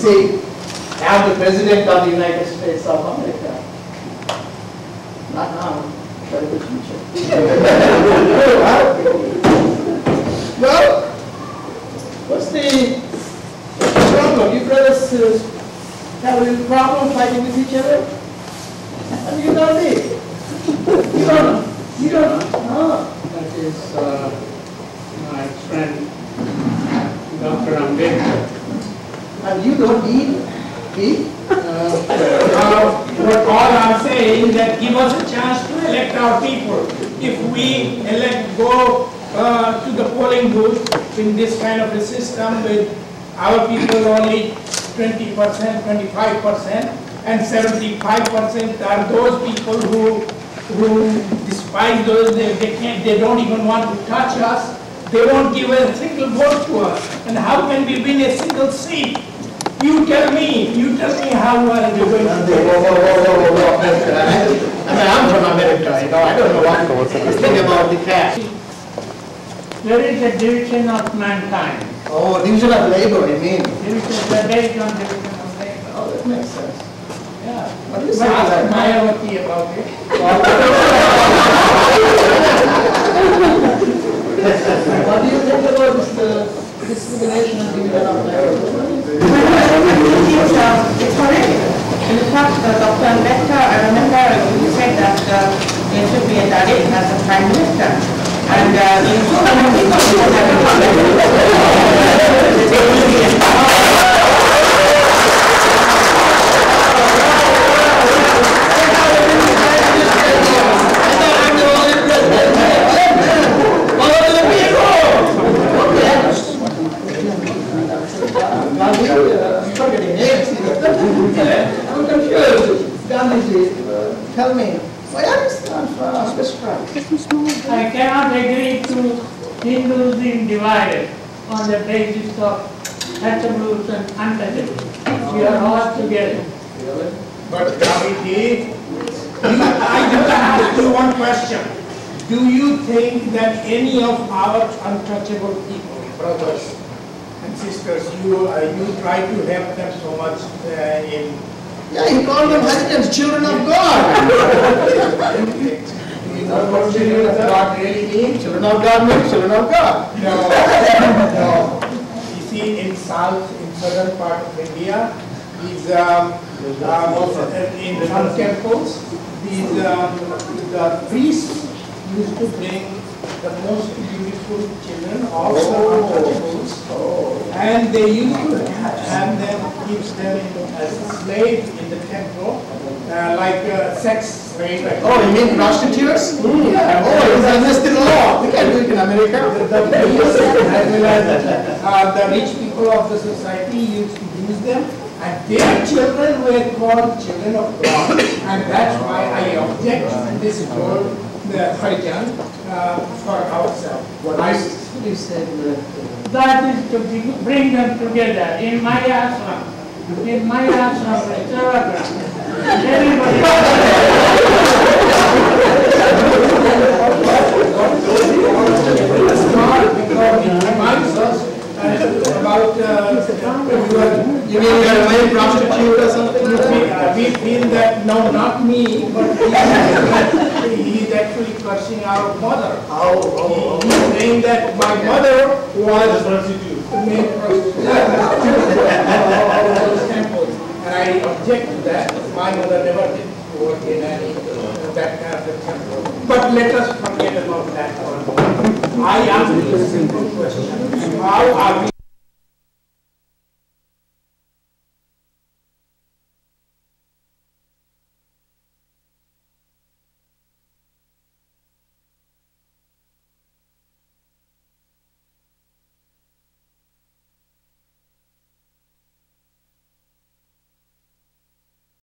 See, I'm the President of the United States of America. Not now, but in the future. Well, what's the problem? You brothers have a little problem fighting with each other? And you don't need. You don't know. That is my friend, Dr. Ambedkar. And you don't need me? What all I'm saying is that give us a chance to elect our people. If we go to the polling booth in this kind of a system with our people only 20%, 25%, and 75% are those people who despise those, they don't even want to touch us. They won't give a single vote to us. And how can we win a single seat? You tell me how are you going to do it? I'm from America, I don't know what to think about the cash. There is a division of mankind. Oh, division of labor, you mean? Division, the division of labor. Oh, that makes sense. Yeah. What do you say But about ask that? Mayawati about it. What do you think about this discrimination and division of labor? It's correct. In the past, Dr. Ambedkar, I remember you said that there should be a Dalit as a Prime Minister. And in so many people there will be a I'm confused. Gandhiji, tell me, why are you stand for prescribed? I cannot agree to Hindus being divided on the basis of touchables and untouchables. We are all together. But Gandhiji, I just ask you one question. Do you think that any of our untouchable people, brothers and sisters, you try to help them so much in... Yeah, you call them Harijan's children of God. Do you know what children of God really mean? Children of God means children of God. No. You see, in southern part of India, these in some temples, the priests used to bring the most beautiful children, also untouchables, and they used to have them, keep them as slaves in the temple, like sex slave. Oh, you mean prostitutes? Yeah. Oh, it's against the law. We can't do it in America. The priests as well as the rich people of the society used to use them, and their children were called children of God, and that's why I object to this word, the Harijan, for ourselves. What you said That is to bring them together. In my ashram, Savagram, everybody. Because it reminds us about you mean you're a male prostitute or something like that? we feel that, no, not me, but he is actually cursing our mother. He's saying that my mother was a prostitute. And I object to that. My mother never did work in any that kind of a temple. But let us forget about that for a moment. I ask you a simple question. How are we